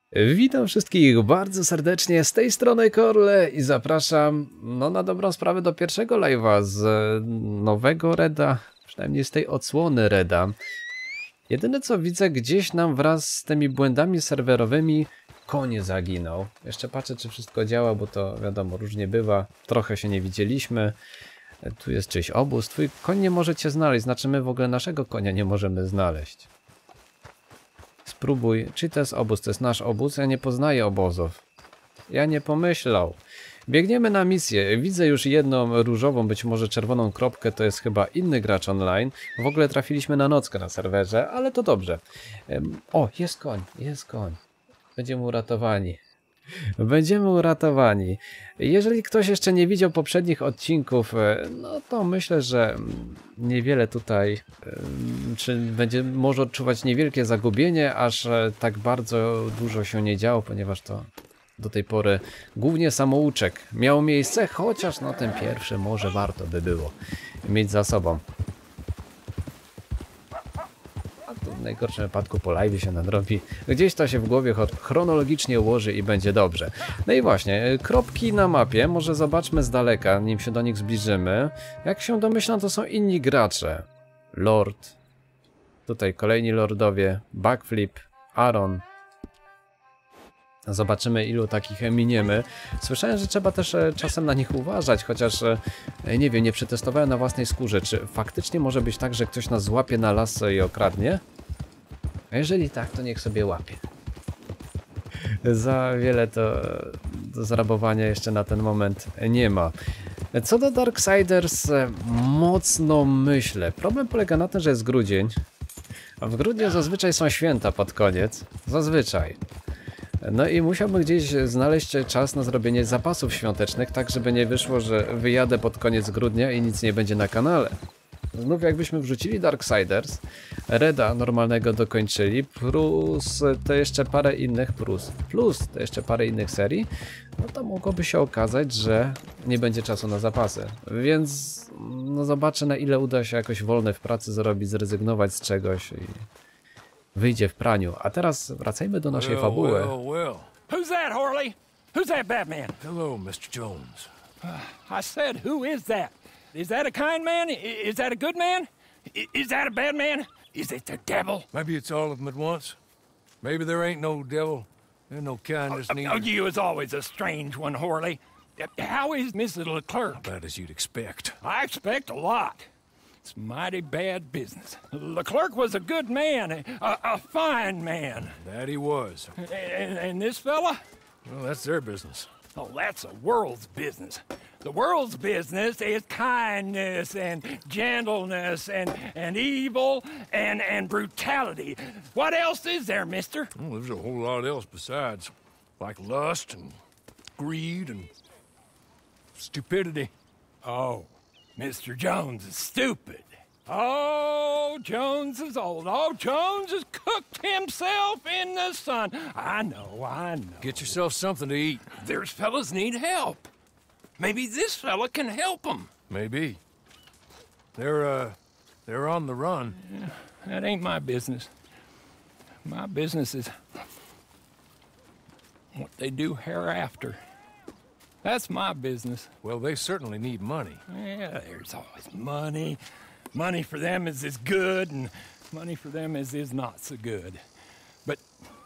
Witam wszystkich bardzo serdecznie, z tej strony Korle i zapraszam na dobrą sprawę do pierwszego live'a z nowego Reda, przynajmniej z tej odsłony Reda. Jedyne co widzę, gdzieś nam wraz z tymi błędami serwerowymi koń zaginął. Jeszcze patrzę, czy wszystko działa, bo to wiadomo, różnie bywa, trochę się nie widzieliśmy. Tu jest czyjś obóz, twój koń nie możecie znaleźć, znaczy my w ogóle naszego konia nie możemy znaleźć. Spróbuj, czy to jest obóz, to jest nasz obóz? Ja nie poznaję obozów. Ja nie pomyślał. Biegniemy na misję. Widzę już jedną różową, być może czerwoną kropkę, to jest chyba inny gracz online. W ogóle trafiliśmy na nockę na serwerze, ale to dobrze. O, jest koń, jest koń. Będziemy uratowani. Będziemy uratowani. Jeżeli ktoś jeszcze nie widział poprzednich odcinków, no to myślę, że niewiele tutaj, czy będzie może odczuwać niewielkie zagubienie, aż tak bardzo dużo się nie działo, ponieważ to do tej pory głównie samouczek miał miejsce, chociaż no ten pierwszy może warto by było mieć za sobą. W najgorszym wypadku po live się nadrobi. Gdzieś to się w głowie chronologicznie ułoży i będzie dobrze. No i właśnie, kropki na mapie, może zobaczmy z daleka, nim się do nich zbliżymy. Jak się domyślam, to są inni gracze. Lord, tutaj kolejni lordowie, Backflip, Aaron. Zobaczymy, ilu takich miniemy. Słyszałem, że trzeba też czasem na nich uważać, chociaż nie wiem, nie przetestowałem na własnej skórze, czy faktycznie może być tak, że ktoś nas złapie na lasce i okradnie? A jeżeli tak, to niech sobie łapie. Za wiele to do zrabowania jeszcze na ten moment nie ma. Co do Darksiders, mocno myślę. Problem polega na tym, że jest grudzień, a w grudniu zazwyczaj są święta pod koniec. Zazwyczaj. No i musiałbym gdzieś znaleźć czas na zrobienie zapasów świątecznych, tak żeby nie wyszło, że wyjadę pod koniec grudnia i nic nie będzie na kanale. Znów jakbyśmy wrzucili Darksiders, Reda normalnego dokończyli, plus to jeszcze parę innych, plus to jeszcze parę innych serii, no to mogłoby się okazać, że nie będzie czasu na zapasy. Więc no zobaczę, na ile uda się jakoś wolne w pracy zrobić, zrezygnować z czegoś i wyjdzie w praniu. A teraz wracajmy do naszej fabuły. Well. Who's that, Harley? Who's that Batman? Hello, Mr. Jones. I said, who is that? Is that a kind man? Is that a good man? Is that a bad man? Is it the devil? Maybe it's all of them at once. Maybe there ain't no devil. There's no kindness neither. Oh, you is always a strange one, Harley. How is Mrs. Leclerc? About as you'd expect. I expect a lot. It's mighty bad business. Leclerc was a good man, a fine man. That he was. And this fella? Well, that's their business. Oh, that's the world's business. The world's business is kindness and gentleness and evil and brutality. What else is there, mister? Well, there's a whole lot else besides. Like lust and greed and stupidity. Oh, Mr. Jones is stupid. Oh, Jones is old. Oh, Jones has cooked himself in the sun. I know. Get yourself something to eat. There's fellas need help. Maybe this fella can help them. Maybe. They're on the run. Yeah, that ain't my business. My business is what they do hereafter. That's my business. Well, they certainly need money. Yeah, there's always money. Money for them is good, and money for them is not so good. But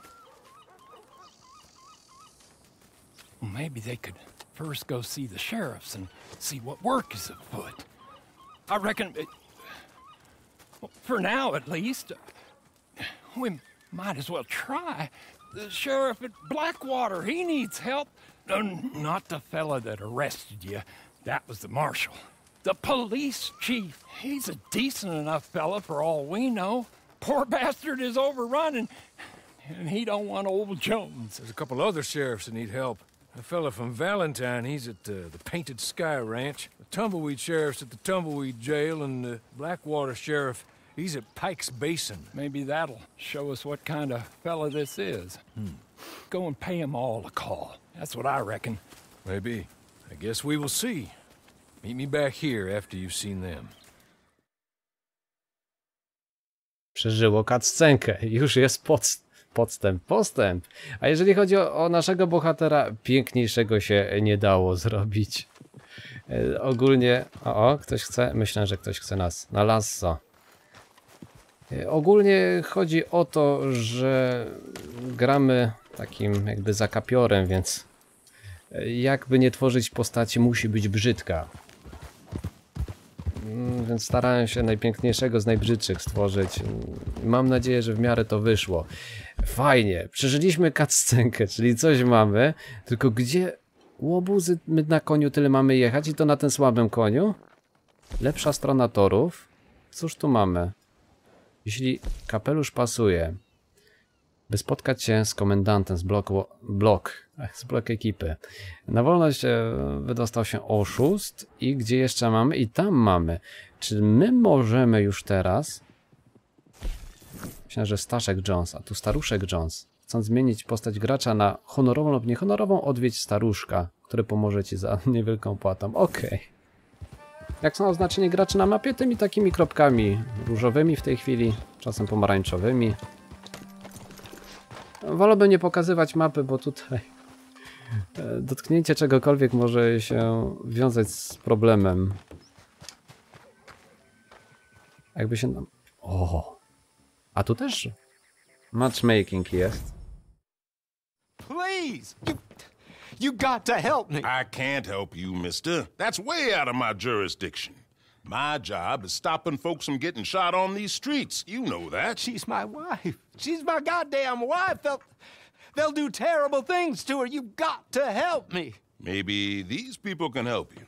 well, maybe they could first go see the sheriffs and see what work is afoot. I reckon, well, for now at least, we might as well try. The sheriff at Blackwater, he needs help. Not the fella that arrested you. That was the marshal. The police chief. He's a decent enough fella for all we know. Poor bastard is overrun and he don't want old Jones. There's a couple other sheriffs that need help. A fella from Valentine, he's at the Painted Sky Ranch. The Tumbleweed sheriff's at the Tumbleweed Jail, and the Blackwater sheriff, he's at Pike's Basin. Maybe that'll show us what kind of fella this is. Go and pay them all a call. That's what I reckon. Maybe. I guess we will see. Meet me back here after you've seen them. Przeżyło cutscenkę. Już jest Podstęp, postęp. A jeżeli chodzi o naszego bohatera, piękniejszego się nie dało zrobić. Ogólnie... O, ktoś chce? Myślę, że ktoś chce nas na lasso. Ogólnie chodzi o to, że gramy takim jakby zakapiorem, więc jakby nie tworzyć postaci, musi być brzydka. Więc starałem się najpiękniejszego z najbrzydszych stworzyć. Mam nadzieję, że w miarę to wyszło. Fajnie, przeżyliśmy cutscenkę, czyli coś mamy, tylko gdzie łobuzy my na koniu tyle mamy jechać i to na tym słabym koniu? Lepsza strona torów. Cóż tu mamy? Jeśli kapelusz pasuje, by spotkać się z komendantem z blok ekipy. Na wolność wydostał się oszust i gdzie jeszcze mamy? I tam mamy. Czy my możemy już teraz... Myślę, że Staszek Jones, a tu Staruszek Jones. Chcąc zmienić postać gracza na honorową lub niehonorową, odwiedź staruszka, który pomoże ci za niewielką płatą. Okej. Jak są oznaczenie graczy na mapie, tymi takimi kropkami różowymi w tej chwili, czasem pomarańczowymi. Wolałbym nie pokazywać mapy, bo tutaj dotknięcie czegokolwiek może się wiązać z problemem. Jakby się nam... O! A tu też matchmaking jest. Please! You got to help me! I can't help you, mister. That's way out of my jurisdiction. My job is stopping folks from getting shot on these streets. You know that. She's my wife. She's my goddamn wife. They'll do terrible things to her. You've got to help me. Maybe these people can help you.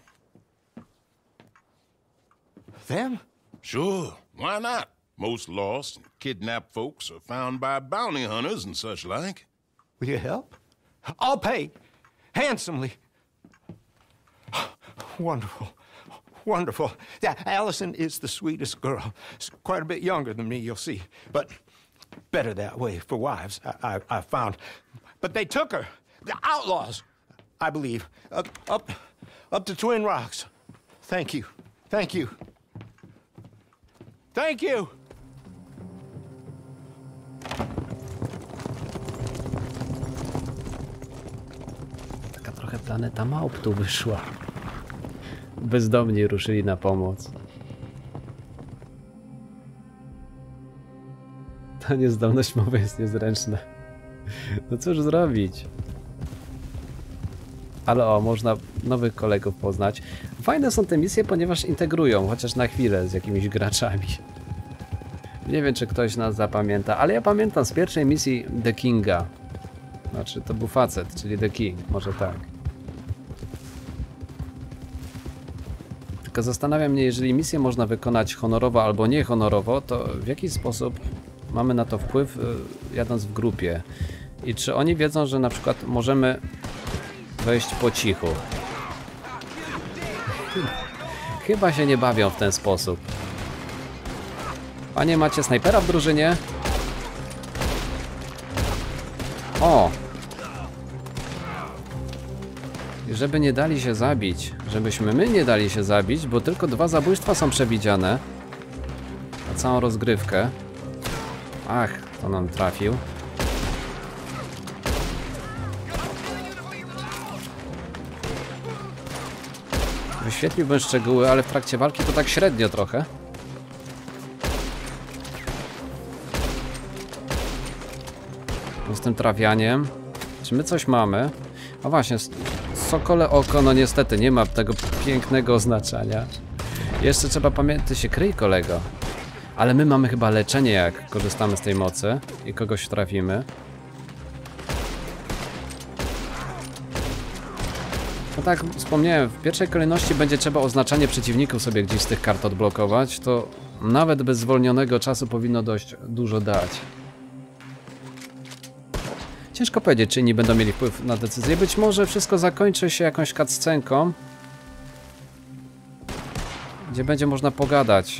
Them? Sure, why not? Most lost and kidnapped folks are found by bounty hunters and such like. Will you help? I'll pay. Handsomely. Wonderful. Wonderful. Yeah, Allison is the sweetest girl. She's quite a bit younger than me, you'll see. But better that way for wives, I found. But they took her. The outlaws, I believe. Up to Twin Rocks. Thank you. Thank you. Thank you! Taka trochę planeta małp tu wyszła. Bezdomni ruszyli na pomoc. Ta niezdolność mowy jest niezręczna. No cóż zrobić? Ale o, można nowych kolegów poznać. Fajne są te misje, ponieważ integrują, chociaż na chwilę, z jakimiś graczami. Nie wiem, czy ktoś nas zapamięta, ale ja pamiętam z pierwszej misji The Kinga. Znaczy, to był facet, czyli The King, może tak. Tylko zastanawia mnie, jeżeli misję można wykonać honorowo albo niehonorowo, to w jaki sposób mamy na to wpływ, jadąc w grupie? I czy oni wiedzą, że na przykład możemy wejść po cichu? Chyba się nie bawią w ten sposób. Panie, macie snajpera w drużynie? O! I żeby nie dali się zabić, żebyśmy my nie dali się zabić, bo tylko 2 zabójstwa są przewidziane na całą rozgrywkę. Ach, to nam trafił. Wyświetliłbym szczegóły, ale w trakcie walki to tak średnio trochę. Z tym trawianiem. Czy my coś mamy? A właśnie, sokole oko, no niestety nie ma tego pięknego oznaczenia. Jeszcze trzeba pamiętać, ty się kryj, kolego. Ale my mamy chyba leczenie, jak korzystamy z tej mocy i kogoś trafimy. No tak, wspomniałem, w pierwszej kolejności będzie trzeba oznaczanie przeciwników sobie gdzieś z tych kart odblokować. To nawet bez zwolnionego czasu powinno dość dużo dać. Ciężko powiedzieć, czy inni będą mieli wpływ na decyzję. Być może wszystko zakończy się jakąś cutscenką, gdzie będzie można pogadać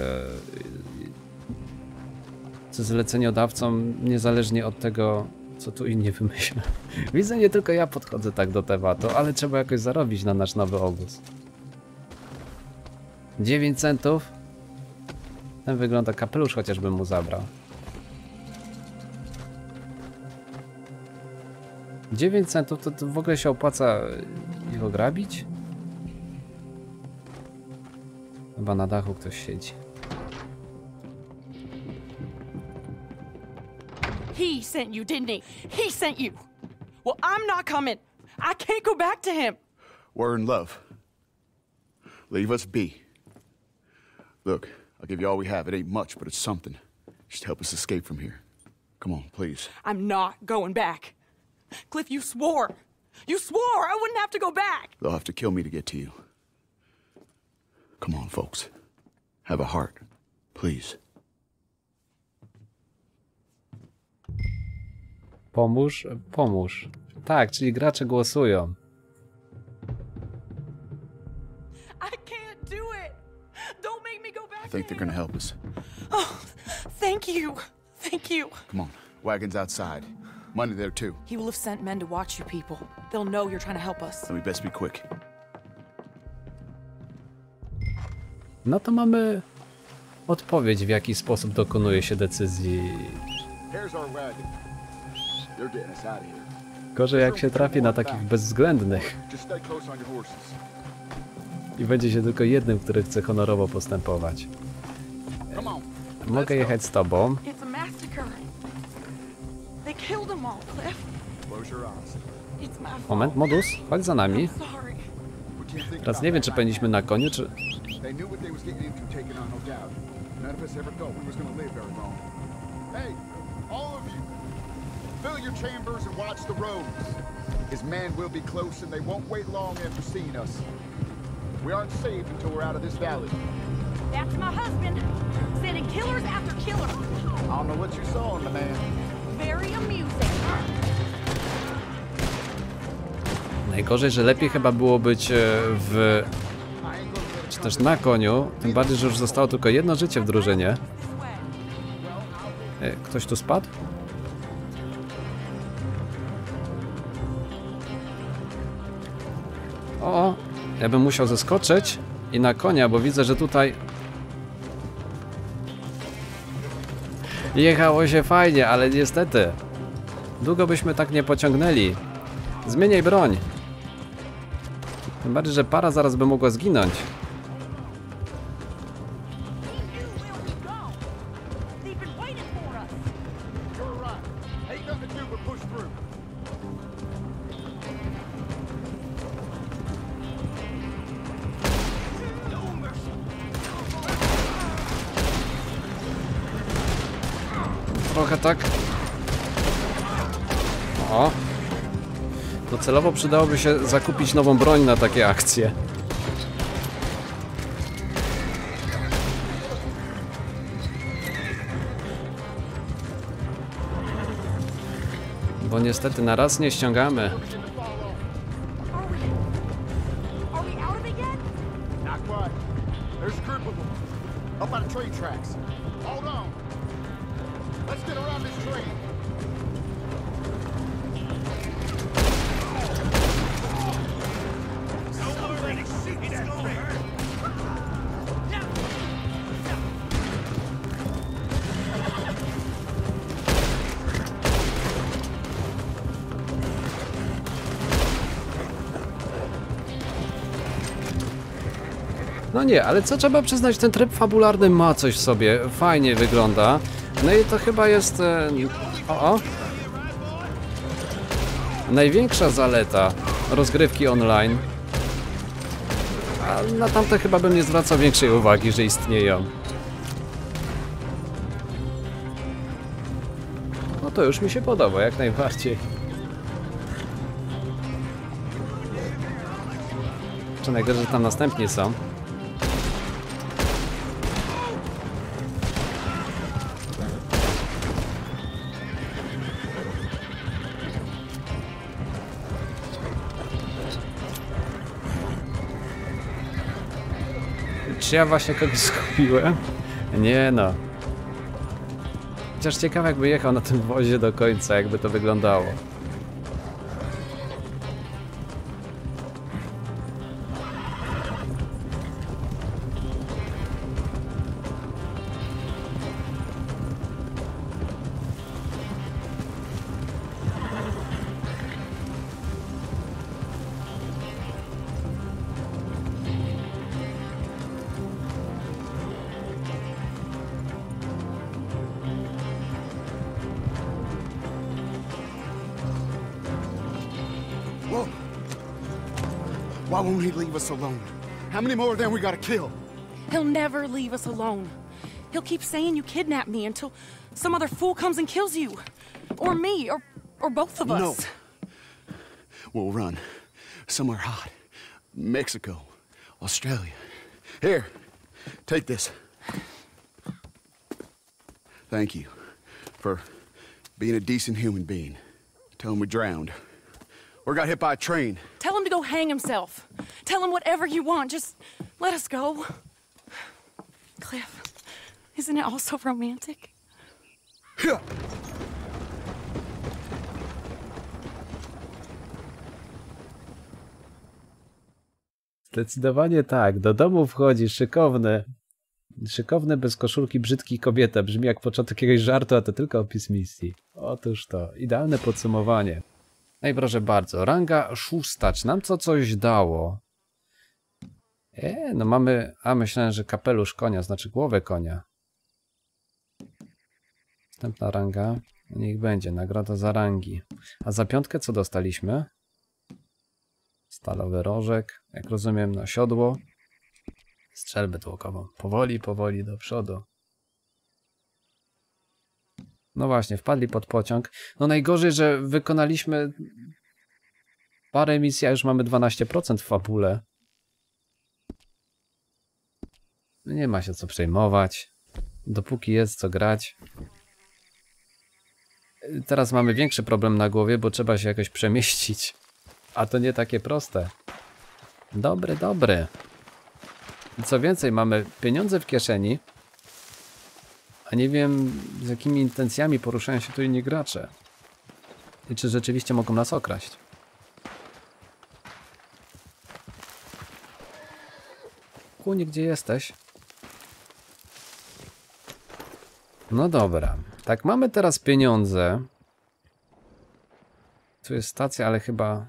ze zleceniodawcą, niezależnie od tego, co tu inni wymyślą. Widzę, nie tylko ja podchodzę tak do tematu, ale trzeba jakoś zarobić na nasz nowy obóz. 9 centów. Ten wygląda, kapelusz chociażbym mu zabrał. 9 centów to w ogóle się opłaca ich ograbić? Chyba na dachu ktoś siedzi. He sent you, didn't he? He sent you. Well, I'm not coming. I can't go back to him. We're in love. Leave us be. Look, I'll give you all we have. It ain't much, but it's something. Just help us escape from here. Come on, please. I'm not going back. Cliff, you swore. You swore I wouldn't have to go back. They'll have to kill me to get to you. Come on, folks. Have a heart. Please. Pomóż, pomóż. Tak, czyli gracze głosują. I can't do it. Don't make me go back I think to they're him. gonna help us. Oh, thank you. Thank you. Come on. Wagon's outside. Money there, too. He will have sent men to watch you people. They'll know you're trying to help us. Then we best be quick. No to mamy odpowiedź, w jaki sposób dokonuje się decyzji. Here's our wagon. They're getting us out of here. Gorzej jak się trafi na takich bezwzględnych Just stay close on your horses. i będzie się tylko jednym, który chce honorowo postępować. Come on. Mogę jechać z tobą. It's a massacre. They killed them all, Cliff. Close your eyes. It's my fault. Moment, Modus, chodź za nami. I'm sorry. We can't think Teraz about nie wiem, that czy back powinniśmy then. na koniu, czy... They knew what they was getting into taking on, no doubt. None of us ever thought we was gonna live very long. Hey, all of you, fill your chambers and watch the roads. His men will be close and they won't wait long after seeing us. We aren't safe until we're out of this valley. That's my husband. Sending killers after killers. I don't know what you saw in the man. Very amusing. Najgorzej, że lepiej chyba było być w... czy też na koniu, tym bardziej, że już zostało tylko jedno życie w drużynie. Ktoś tu spadł? O, ja bym musiał zeskoczyć i na konia, bo widzę, że tutaj jechało się fajnie, ale niestety długo byśmy tak nie pociągnęli. Zmieniaj broń. Tym bardziej, że para zaraz by mogła zginąć. They've been waiting for us. You're right. Ain't nothing to do but push through. Trochę tak. O. Docelowo przydałoby się zakupić nową broń na takie akcje. Bo niestety na raz nie ściągamy. Are we out of it yet? Not quite. There's a group of them. Up on the train tracks. Hold on. Let's get around this train. No nie, ale co trzeba przyznać, ten tryb fabularny ma coś w sobie, fajnie wygląda. No i to chyba jest... największa zaleta rozgrywki online. A na tamte chyba bym nie zwracał większej uwagi, że istnieją. No to już mi się podoba, jak najbardziej. Czy najgorzej, że tam następni są. Czy ja właśnie kogoś skupiłem? Nie no. Chociaż ciekawe, jakby jechał na tym wozie do końca, jakby to wyglądało. Why won't he leave us alone? How many more of them we gotta kill? He'll never leave us alone. He'll keep saying you kidnapped me until some other fool comes and kills you. Or me, or both of us. No. We'll run. Somewhere hot. Mexico. Australia. Here. Take this. Thank you for being a decent human being. Tell him we drowned. Or got hit by a train. Tell him to go hang himself. Tell him whatever you want. Just let us go. Cliff, isn't it all so romantic? Yeah. Zdecydowanie tak. Do domu wchodzi szykowne bez koszulki brzydki kobieta. Brzmi jak początek jakiegoś żartu, a to tylko opis misji. Otóż to. Idealne podsumowanie. No i proszę bardzo. Ranga 6. Czy nam to coś dało? No mamy... A, myślałem, że kapelusz konia, znaczy głowę konia. Następna ranga. Niech będzie. Nagroda za rangi. A za 5 co dostaliśmy? Stalowy rożek. Jak rozumiem, na siodło. Strzelbę tłokową. Powoli, powoli do przodu. No właśnie, wpadli pod pociąg. No najgorzej, że wykonaliśmy parę misji, a już mamy 12% w fabule. Nie ma się co przejmować. Dopóki jest co grać. Teraz mamy większy problem na głowie, bo trzeba się jakoś przemieścić. A to nie takie proste. Dobry, dobry. I co więcej, mamy pieniądze w kieszeni, a nie wiem, z jakimi intencjami poruszają się tu inni gracze. I czy rzeczywiście mogą nas okraść. Kuni, gdzie jesteś? No dobra. Tak, mamy teraz pieniądze. Tu jest stacja, ale chyba...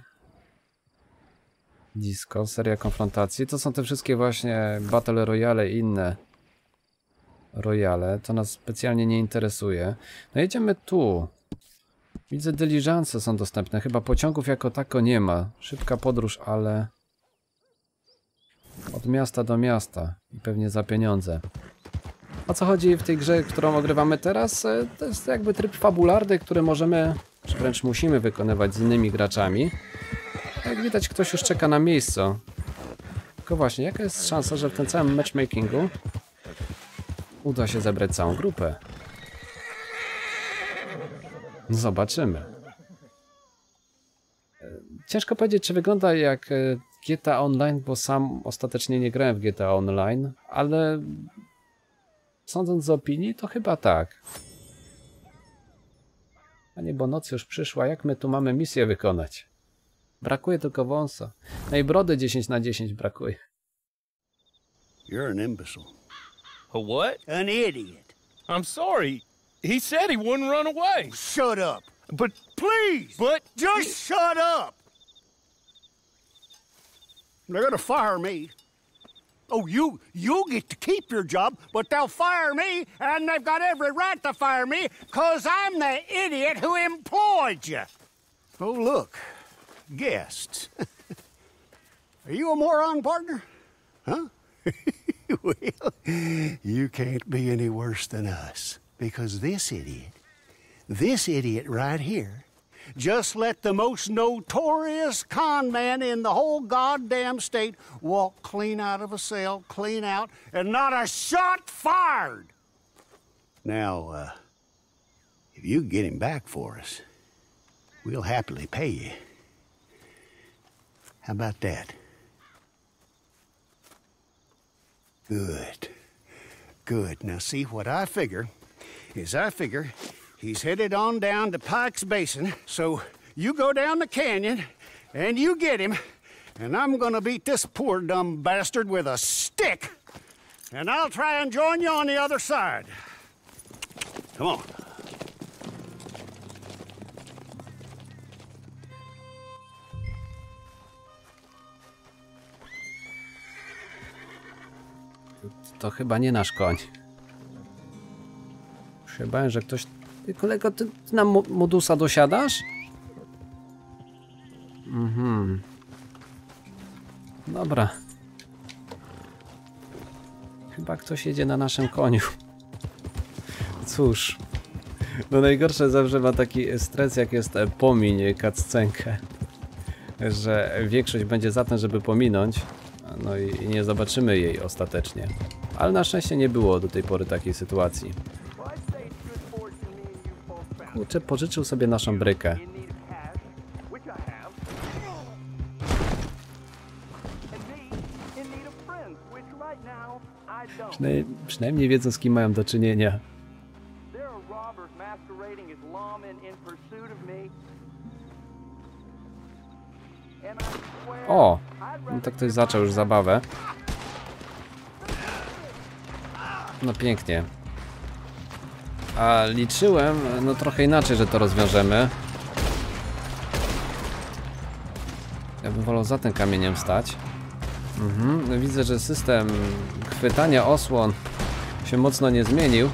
Disco, seria konfrontacji. To są te wszystkie właśnie Battle Royale i inne Royale. To nas specjalnie nie interesuje. No jedziemy tu. Widzę, dyliżanse są dostępne. Chyba pociągów jako tako nie ma. Szybka podróż, ale... Od miasta do miasta. I pewnie za pieniądze. O co chodzi w tej grze, którą ogrywamy teraz? To jest jakby tryb fabularny, który możemy, czy wręcz musimy wykonywać z innymi graczami. Jak widać, ktoś już czeka na miejsce. Tylko właśnie, jaka jest szansa, że w tym całym matchmakingu uda się zebrać całą grupę? Zobaczymy. Ciężko powiedzieć, czy wygląda jak GTA Online, bo sam ostatecznie nie grałem w GTA Online, ale sądząc z opinii, to chyba tak. A nie, bo noc już przyszła, jak my tu mamy misję wykonać? Brakuje tylko wąsa. No i brody 10/10 brakuje. You're an imbecile. A what? An idiot. I'm sorry. He said he wouldn't run away. Shut up. But Please! But Just shut up! They're gonna fire me. Oh, you get to keep your job, but they'll fire me, and they've got every right to fire me, 'cause I'm the idiot who employed you. Oh, look. Guests. Are you a moron, partner? Huh? Well, you can't be any worse than us, because this idiot right here, just let the most notorious con man in the whole goddamn state walk clean out of a cell, clean out, and not a shot fired. Now, if you get him back for us, we'll happily pay you. How about that? Good. Good. Now, see, what I figure is he's headed on down to Pike's Basin, so you go down the canyon, and you get him, and I'm gonna beat this poor dumb bastard with a stick, and I'll try and join you on the other side. Come on. To chyba nie nasz koń. Się bałem, że ktoś... Ty, kolego, ty nam modusa dosiadasz? Dobra. Chyba ktoś jedzie na naszym koniu. Cóż. No najgorsze zawsze ma taki stres, jak jest pomiń cutscenkę. Że większość będzie za tym, żeby pominąć. No i nie zobaczymy jej ostatecznie. Ale na szczęście nie było do tej pory takiej sytuacji. Kurczę, pożyczył sobie naszą brykę. Przynajmniej wiedzą, z kim mają do czynienia. O! No to ktoś zaczął już zabawę. No pięknie. A liczyłem, no trochę inaczej, że to rozwiążemy. Ja bym wolał za tym kamieniem stać. Widzę, że system chwytania osłon się mocno nie zmienił.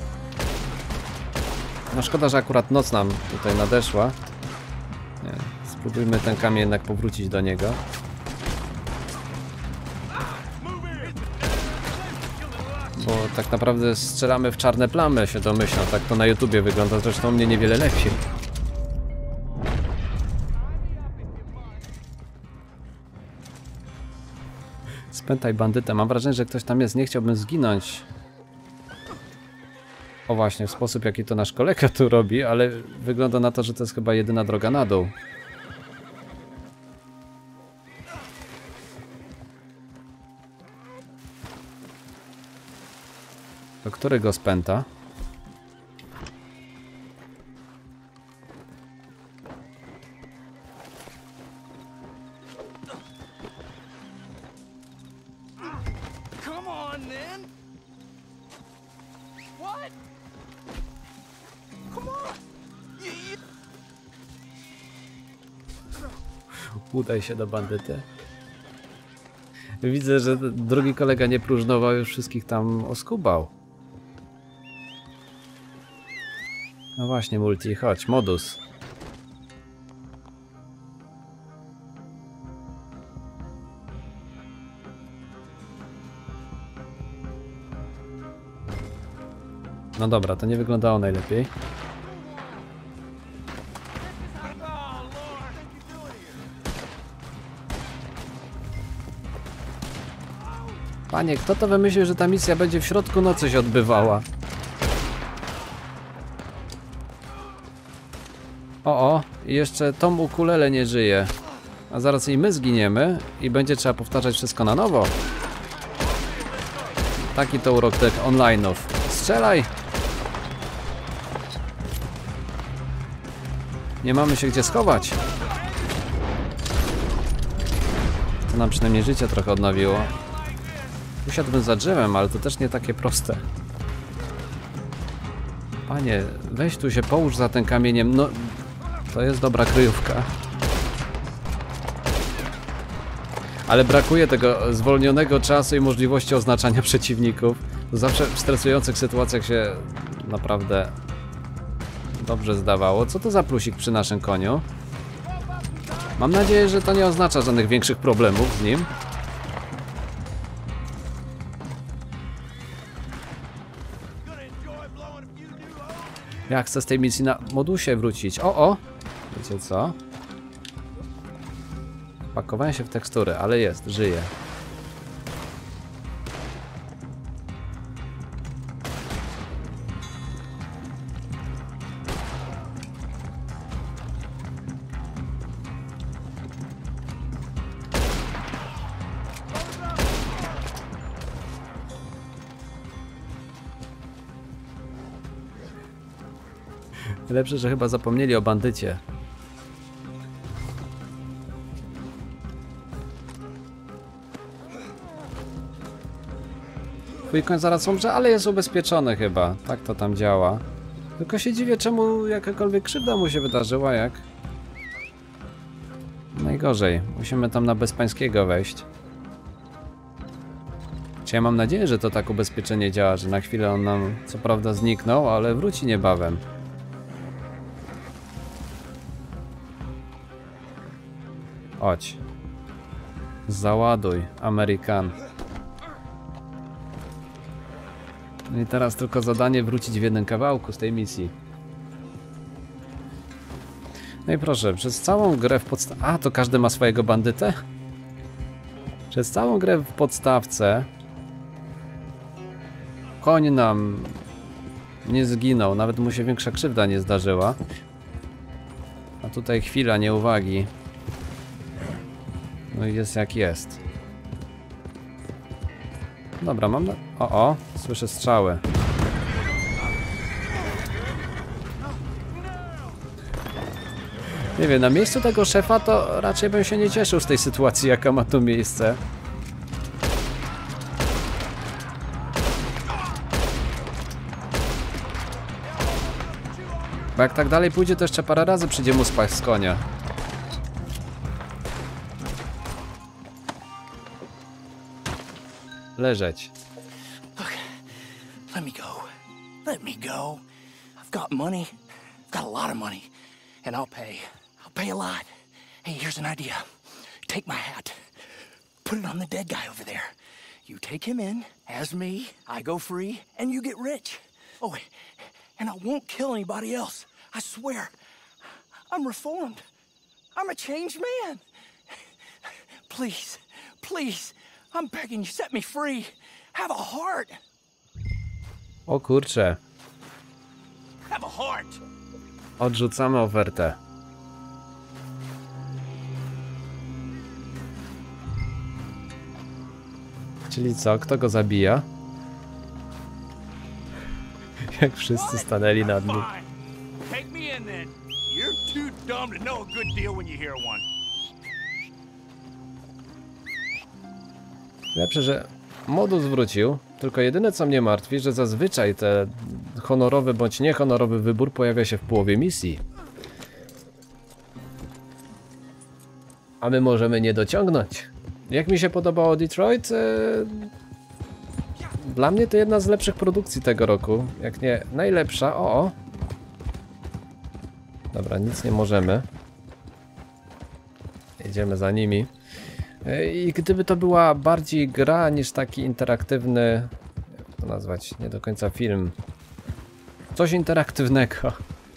No szkoda, że akurat noc nam tutaj nadeszła. Nie, spróbujmy ten kamień jednak powrócić do niego. Bo tak naprawdę strzelamy w czarne plamy, się domyślam. Tak to na YouTubie wygląda, zresztą u mnie niewiele lepiej. Spętaj bandytę. Mam wrażenie, że ktoś tam jest. Nie chciałbym zginąć. O właśnie, w sposób jaki to nasz kolega tu robi, ale wygląda na to, że to jest chyba jedyna droga na dół. To który go spęta? Udaj się do bandyty. Widzę, że drugi kolega nie próżnował, już wszystkich tam oskubał. No właśnie, multi, chodź, modus. No dobra, to nie wyglądało najlepiej. Panie, kto to wymyślił, że ta misja będzie w środku nocy się odbywała? O, i jeszcze Tom Ukulele nie żyje. A zaraz i my zginiemy i będzie trzeba powtarzać wszystko na nowo. Taki to urok tych online'ów. Strzelaj! Nie mamy się gdzie schować. To nam przynajmniej życie trochę odnowiło. Usiadłbym za drzewem, ale to też nie takie proste. Panie, weź tu się połóż za tym kamieniem. No, to jest dobra kryjówka. Ale brakuje tego zwolnionego czasu i możliwości oznaczania przeciwników. To zawsze w stresujących sytuacjach się naprawdę dobrze zdawało. Co to za plusik przy naszym koniu? Mam nadzieję, że to nie oznacza żadnych większych problemów z nim. Ja chcę z tej misji na modusie wrócić. O! Wiecie co? Pakowałem się w tekstury, ale jest, żyje. Lepsze, że chyba zapomnieli o bandycie. Twój koń zaraz umrze, ale jest ubezpieczony chyba. Tak to tam działa. Tylko się dziwię, czemu jakakolwiek krzywda mu się wydarzyła, jak... Najgorzej. Musimy tam na Bezpańskiego wejść. Czy ja mam nadzieję, że to tak ubezpieczenie działa, że na chwilę on nam co prawda zniknął, ale wróci niebawem. Chodź. Załaduj, Amerykan. No i teraz tylko zadanie wrócić w jednym kawałku z tej misji. No i proszę, przez całą grę w podstawce... A, to każdy ma swojego bandytę? Przez całą grę w podstawce koń nam nie zginął, nawet mu się większa krzywda nie zdarzyła. A tutaj chwila nieuwagi. No i jest jak jest. Dobra, mam na... O, słyszę strzały. Nie wiem, na miejscu tego szefa to raczej bym się nie cieszył z tej sytuacji, jaka ma tu miejsce. Bo jak tak dalej pójdzie, to jeszcze parę razy przyjdzie mu spaść z konia. Leżeć. Look, let me go. Let me go. I've got money. I've got a lot of money. And I'll pay. I'll pay a lot. Hey, here's an idea. Take my hat. Put it on the dead guy over there. You take him in, as me, I go free, and you get rich. Oh, and I won't kill anybody else. I swear. I'm reformed. I'm a changed man. Please, please, I'm begging you, set me free. Have a heart. O kurczę. Have a heart. Odrzucamy ofertę. Czyli co? Kto go zabija? Jak wszyscy stanęli nad nim. Take me in then. You're too dumb to know a good deal when you hear one. Lepsze, że modus wrócił, tylko jedyne co mnie martwi, że zazwyczaj ten honorowy bądź niehonorowy wybór pojawia się w połowie misji. A my możemy nie dociągnąć. Jak mi się podobało Detroit? Dla mnie to jedna z lepszych produkcji tego roku, jak nie najlepsza. O! Dobra, nic nie możemy. Jedziemy za nimi. I gdyby to była bardziej gra niż taki interaktywny, jak to nazwać, nie do końca film, coś interaktywnego,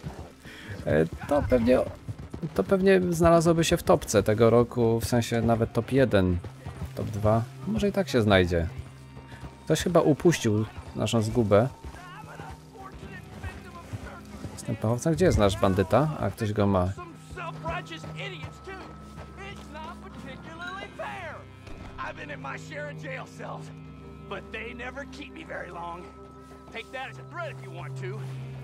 to pewnie znalazłoby się w topce tego roku, w sensie nawet top 1, top 2, może i tak się znajdzie. Ktoś chyba upuścił naszą zgubę. Następowca, gdzie jest nasz bandyta? A ktoś go ma. I've been in my share of jail cells, but they never keep me very long. Take that as a threat if you want to.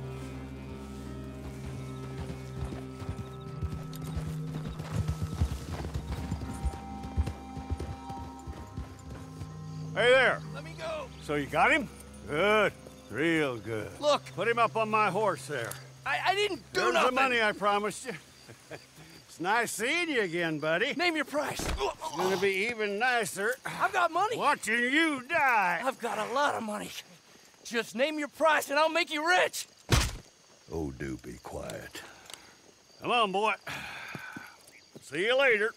Hey there. Let me go. So you got him? Good. Real good. Look. Put him up on my horse there. I didn't do There's nothing. the money I promised you. It's nice seeing you again, buddy. Name your price. It's gonna be even nicer I've got money. watching you die. I've got a lot of money. Just name your price and I'll make you rich. Oh, do be quiet. Come on, boy. See you later.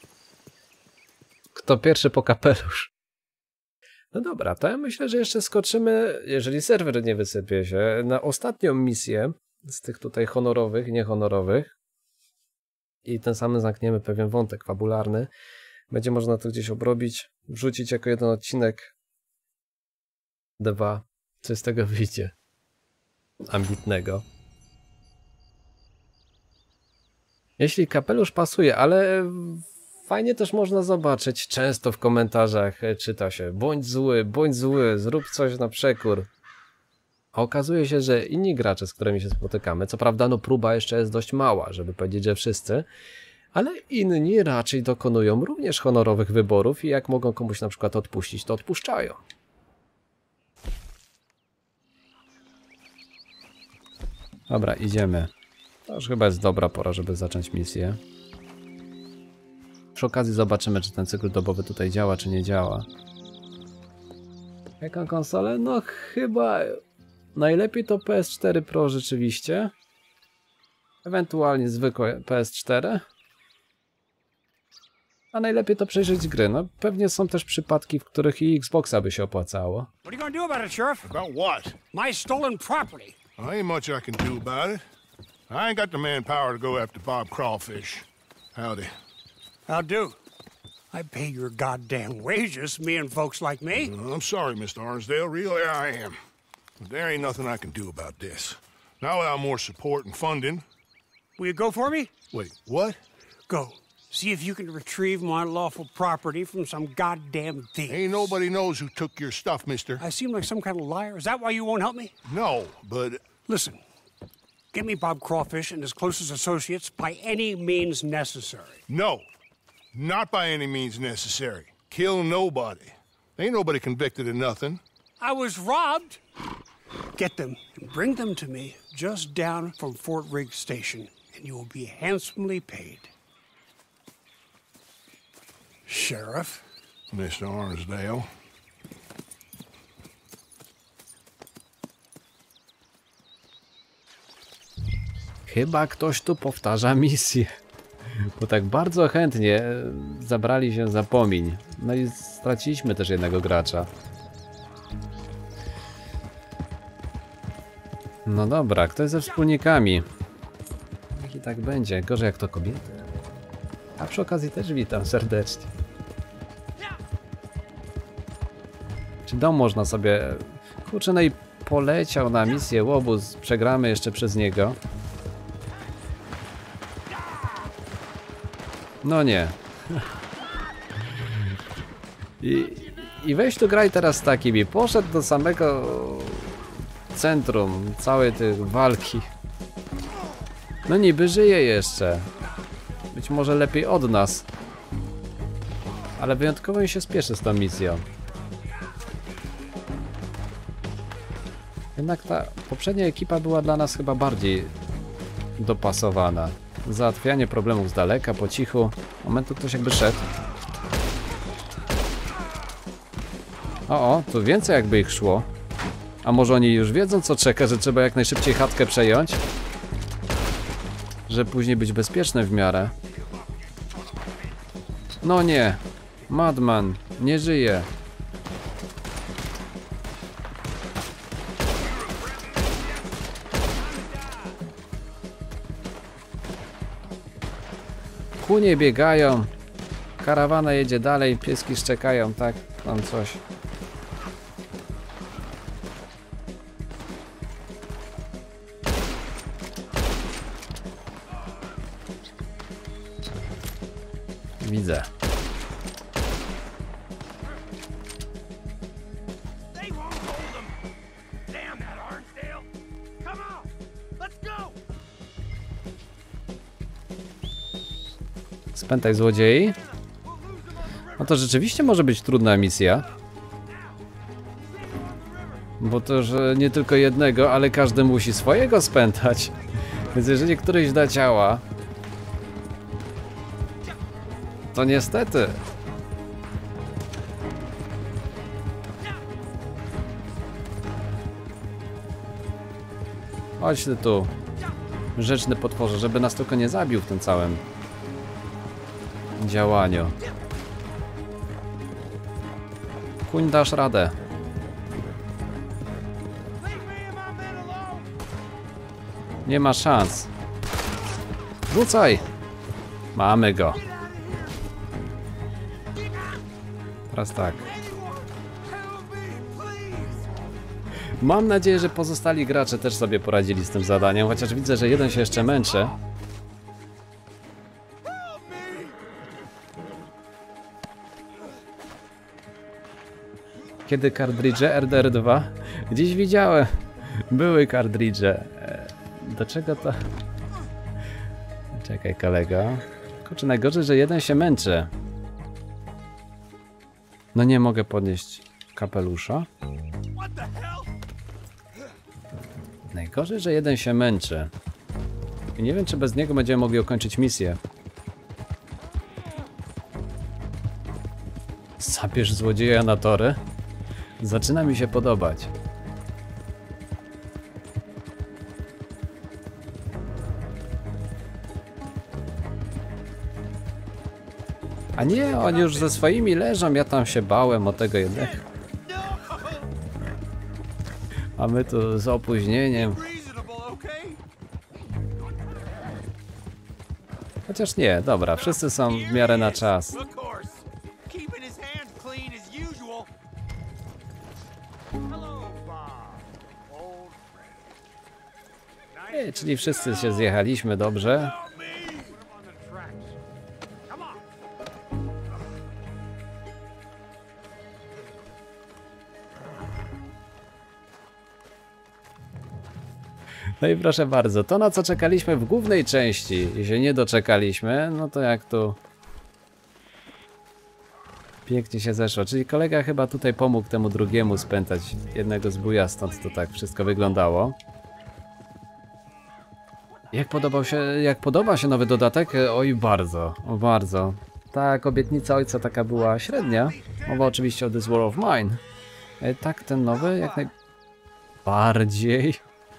Kto pierwszy po kapelusz? No dobra, to ja myślę, że jeszcze skoczymy, jeżeli serwer nie wysypie się, na ostatnią misję z tych tutaj honorowych, niehonorowych. I tym samym zamkniemy pewien wątek fabularny. Będzie można to gdzieś obrobić, wrzucić jako jeden odcinek. 2. Co z tego wyjdzie? Ambitnego. Jeśli kapelusz pasuje, ale fajnie też można zobaczyć, często w komentarzach czyta się bądź zły, zrób coś na przekór. A okazuje się, że inni gracze, z którymi się spotykamy, co prawda no próba jeszcze jest dość mała, żeby powiedzieć, że wszyscy, ale inni raczej dokonują również honorowych wyborów i jak mogą komuś na przykład odpuścić, to odpuszczają. Dobra, idziemy. To już chyba jest dobra pora, żeby zacząć misję. Przy okazji zobaczymy, czy ten cykl dobowy tutaj działa, czy nie działa. Jaką konsolę? No chyba najlepiej to PS4 Pro rzeczywiście. Ewentualnie zwykłe PS4. a najlepiej to przejrzeć gry. No pewnie są też przypadki, w których i Xboxa by się opłacało. What are you gonna do about it, Sheriff? About what? My stolen property. Ain't much I can do about it. I ain't got the manpower to go after Bob Crawfish. Howdy. I'll do. I pay your goddamn wages, me and folks like me. I'm sorry, Mr. Arnsdale. Really, I am. But there ain't nothing I can do about this. Not without more support and funding. Will you go for me? Wait, what? Go. See if you can retrieve my lawful property from some goddamn thief. Ain't nobody knows who took your stuff, mister. I seem like some kind of liar. Is that why you won't help me? No, but... Listen, get me Bob Crawfish and his closest associates by any means necessary. No. Not by any means necessary. Kill nobody. Ain't nobody convicted of nothing. I was robbed. Get them and bring them to me just down from Fort Riggs Station, and you will be handsomely paid. Sheriff? Mr. Arnsdale. Chyba ktoś tu powtarza misję. Bo tak bardzo chętnie zabrali się za pomiń. No i straciliśmy też jednego gracza. No dobra, kto jest ze wspólnikami? Niech i tak będzie. Gorzej jak to kobiety. A przy okazji też witam serdecznie. Czy dom można sobie... Kurczę, no i poleciał na misję łobuz. Przegramy jeszcze przez niego. No nie. I weź tu graj teraz z takimi. Poszedł do samego centrum całej tej walki. No niby żyje jeszcze. Być może lepiej od nas. Ale wyjątkowo mi się spieszy z tą misją. Jednak ta poprzednia ekipa była dla nas chyba bardziej dopasowana. Załatwianie problemów z daleka, po cichu. Momentu ktoś jakby szedł. O, tu więcej jakby ich szło. A może oni już wiedzą co czeka, że trzeba jak najszybciej chatkę przejąć? Żeby później być bezpieczny w miarę. No nie. Madman nie żyje. Kunie biegają. Karawana jedzie dalej, pieski szczekają, tak? Tam coś. Widzę. Spętaj złodziei. No to rzeczywiście może być trudna misja. Bo to, że nie tylko jednego, ale każdy musi swojego spętać. Więc jeżeli któryś da ciała, to niestety. Chodź ty tu, rzeczny potworze, żeby nas tylko nie zabił w tym całym działaniu. Kuń, dasz radę. Nie ma szans. Rzucaj! Mamy go. Teraz tak. Mam nadzieję, że pozostali gracze też sobie poradzili z tym zadaniem, chociaż widzę, że jeden się jeszcze męczy. Kiedy kartridże RDR2? Gdzieś widziałem. Były kartridże. Do czego to? Czekaj, kolego. Kurczę, najgorzej, że jeden się męczy. No nie mogę podnieść kapelusza. Najgorzej, że jeden się męczy. I nie wiem, czy bez niego będziemy mogli ukończyć misję. Zabierz złodzieja na tory? Zaczyna mi się podobać. A nie, oni już ze swoimi leżą, ja tam się bałem o tego jednego. A my tu z opóźnieniem. Chociaż nie, dobra, wszyscy są w miarę na czas. Czyli wszyscy się zjechaliśmy dobrze. No i proszę bardzo, to na co czekaliśmy w głównej części i się nie doczekaliśmy, no to jak tu pięknie się zeszło. Czyli kolega chyba tutaj pomógł temu drugiemu spętać jednego zbója, stąd to tak wszystko wyglądało. Jak podoba się nowy dodatek? Oj, bardzo, bardzo. Tak, obietnica ojca taka była średnia. Mowa oczywiście o This War of Mine. Tak, ten nowy jak najbardziej.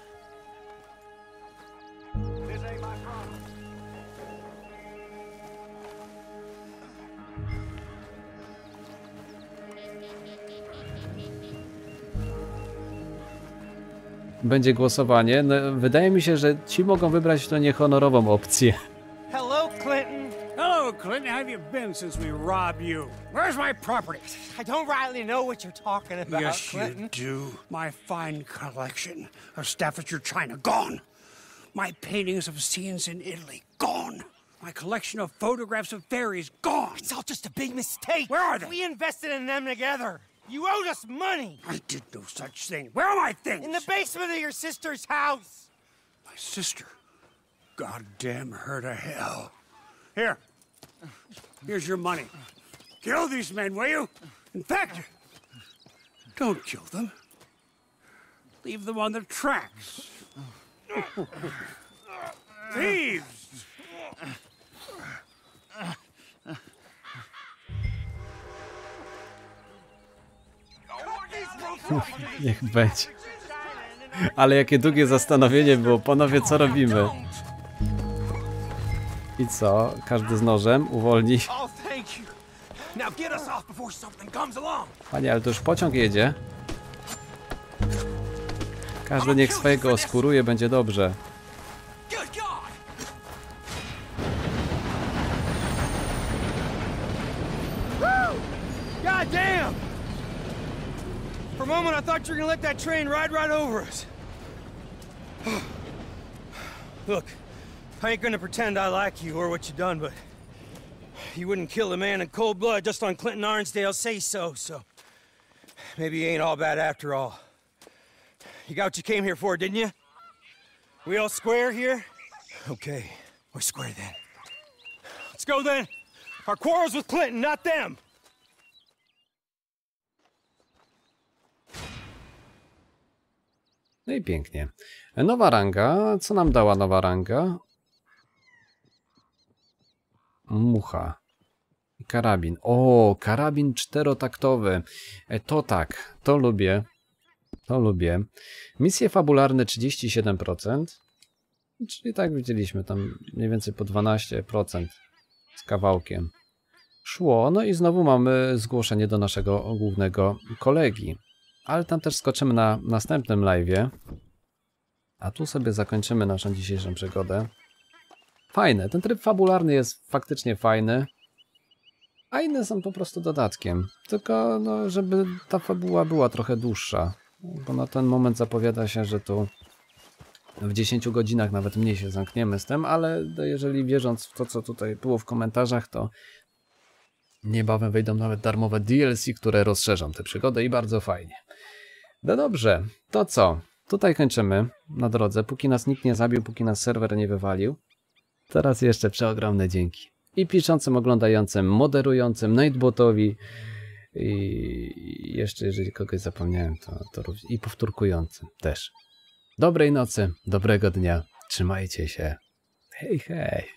Będzie głosowanie. No, wydaje mi się, że ci mogą wybrać tę niehonorową opcję. Hello, Clinton. Hello, Clinton. How have you been since we robbed you? Where's my property? I don't rightly know what you're talking about, Yes, Clinton. you do. My fine collection of Staffordshire china, gone. My paintings of scenes in Italy, gone. My collection of photographs of fairies, gone. It's all just a big mistake. Where are they? We invested in them together. You owed us money. I did no such thing. Where are my things? In the basement of your sister's house. My sister. Goddamn her to hell. Here. Here's your money. Kill these men, will you? In fact, don't kill them. Leave them on the tracks. Thieves! Niech będzie. Ale jakie długie zastanowienie było. Panowie, co robimy? I co? Każdy z nożem uwolni. Panie, ale to już pociąg jedzie. Każdy niech swojego oskuruje, będzie dobrze. God damn! For a moment I thought you were gonna let that train ride right over us. Look, I ain't gonna pretend I like you or what you done, but you wouldn't kill a man in cold blood just on Clinton Arnsdale's say-so, so maybe you ain't all bad after all. You got what you came here for, didn't you? We all square here? Okay, we're square then. Let's go then. Our quarrel's with Clinton, not them. No i pięknie. Nowa ranga. Co nam dała nowa ranga? Mucha. I karabin. O, karabin czterotaktowy. To tak, to lubię. To lubię. Misje fabularne 37%. Czyli tak widzieliśmy, tam mniej więcej po 12% z kawałkiem. Szło, no i znowu mamy zgłoszenie do naszego głównego kolegi. Ale tam też skoczymy na następnym live'ie. A tu sobie zakończymy naszą dzisiejszą przygodę. Fajne, ten tryb fabularny jest faktycznie fajny. A inne są po prostu dodatkiem. Tylko, no, żeby ta fabuła była trochę dłuższa. Bo na ten moment zapowiada się, że tu w 10 godzinach nawet mniej się zamkniemy z tym, ale jeżeli wierząc w to, co tutaj było w komentarzach, to niebawem wejdą nawet darmowe DLC, które rozszerzą tę przygodę i bardzo fajnie. No dobrze, to co? Tutaj kończymy na drodze, póki nas nikt nie zabił, póki nas serwer nie wywalił. Teraz jeszcze przeogromne dzięki. I piszącym, oglądającym, moderującym, Nightbotowi i jeszcze jeżeli kogoś zapomniałem, to i powtórkującym też. Dobrej nocy, dobrego dnia, trzymajcie się. Hej, hej.